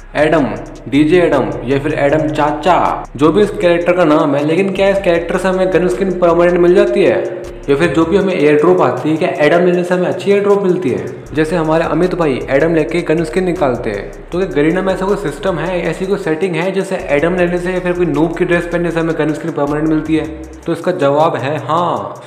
Adam, DJ Adam या फिर Adam चाचा, जो भी इस कैरेक्टर का नाम है। लेकिन क्या इस कैरेक्टर से हमें गन स्किन परमानेंट मिल जाती है या फिर जो भी हमें एयर ड्रॉप आती है, क्या एडम लेने से हमें अच्छी एयर ड्रॉप मिलती है? जैसे हमारे अमित भाई एडम लेके गन स्किन निकालते हैं, तो क्या गरीना में ऐसा कोई सिस्टम है, ऐसी कोई सेटिंग है जैसे एडम लेने से या फिर कोई नूब की ड्रेस पहनने से हमें गन स्किन परमानेंट मिलती है? तो इसका जवाब है हाँ,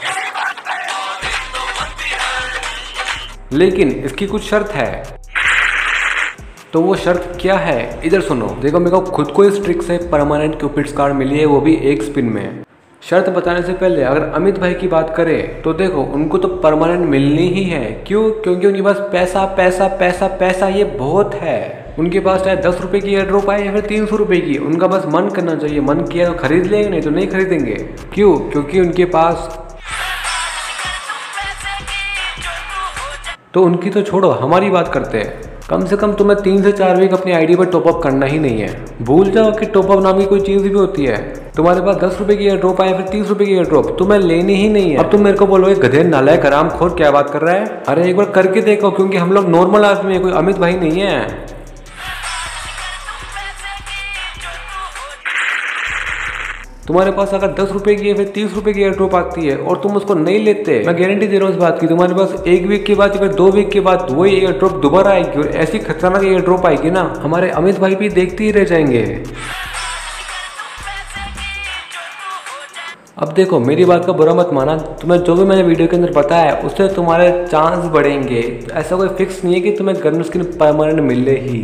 लेकिन इसकी कुछ शर्त है। तो वो शर्त क्या है, इधर सुनो। देखो, मेरे को खुद को इस ट्रिक से परमानेंट क्यूपिड्स कार्ड मिली है, वो भी एक स्पिन में। शर्त बताने से पहले अगर अमित भाई की बात करें तो देखो, उनको तो परमानेंट मिलनी ही है। क्यों? क्योंकि उनके पास पैसा पैसा पैसा पैसा ये बहुत है। उनके पास चाहे 10 रुपए की एयर ड्रॉप आए या फिर 300 रुपए की, उनका बस मन करना चाहिए। मन किया तो खरीद लेंगे, नहीं तो नहीं खरीदेंगे। क्यों? क्योंकि उनके पास, तो उनकी तो छोड़ो, हमारी बात करते हैं। कम से कम तुम्हें 3 से 4 वीक अपनी आईडी पर टॉपअप करना ही नहीं है। भूल जाओ कि टॉपअप नाम की कोई चीज़ भी होती है। तुम्हारे पास 10 रुपए की एयर ड्रॉप आए फिर 30 रुपए की एयर ड्रॉप, तुम्हें लेनी ही नहीं है। अब तुम मेरे को बोलोगे गधे नालायक हरामखोर क्या बात कर रहा है? अरे एक बार करके देखो, क्योंकि हम लोग नॉर्मल आदमी है, कोई अमित भाई नहीं है। तुम्हारे पास अगर 10 रुपए की या फिर 30 रुपए की एयर ड्रॉप आती है और तुम उसको नहीं लेते, मैं गारंटी दे रहा हूँ इस बात की, तुम्हारे पास 1 वीक के बाद या फिर 2 वीक के बाद वही एयर ड्रॉप दोबारा आएगी और ऐसी खतरनाक एयर ड्रॉप आएगी ना, हमारे अमित भाई भी देखते ही रह जाएंगे। अब देखो, मेरी बात का बुरा मत माना, तुम्हें जो भी मैंने वीडियो के अंदर बताया उससे तुम्हारे चांस बढ़ेंगे। ऐसा कोई फिक्स नहीं है कि तुम्हें गन स्किन परमानेंट मिले ही।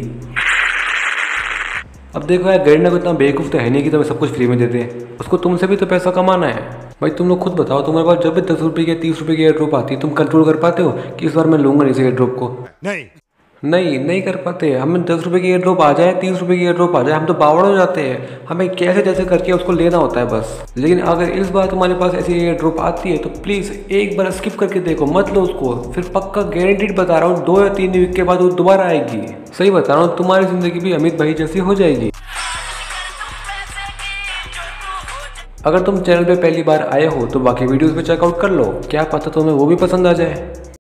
अब देखो यार, गरीना को इतना बेवकूफ़ तो है नहीं कि तुम्हें सब कुछ फ्री में देते हैं। उसको तुमसे भी तो पैसा कमाना है। भाई तुम लोग खुद बताओ, तुम्हारे पास जब भी 10 रुपये की 30 रुपये की एयर ड्रॉप आती है, तुम कंट्रोल कर पाते हो कि इस बार मैं लूंगा नहीं इस एयर ड्रॉप को? नहीं कर पाते। हमें 10 रुपये की एयर ड्रॉप आ जाए, 30 रुपये की एयर ड्रॉप आ जाए, हम तो बावड़ हो जाते हैं। हमें कैसे जैसे करके उसको लेना होता है बस। लेकिन अगर इस बार तुम्हारे पास ऐसी एयर ड्रॉप आती है तो प्लीज़ एक बार स्किप करके देखो, मत लो उसको। फिर पक्का गारंटीड बता रहा हूँ, 2 या 3 वीक के बाद वो दोबारा आएगी। सही बता रहा हूँ, तुम्हारी ज़िंदगी भी अमित भाई जैसी हो जाएगी। अगर तुम चैनल पे पहली बार आए हो तो बाकी वीडियोस पे चेकआउट कर लो, क्या पता तुम्हें वो भी पसंद आ जाए।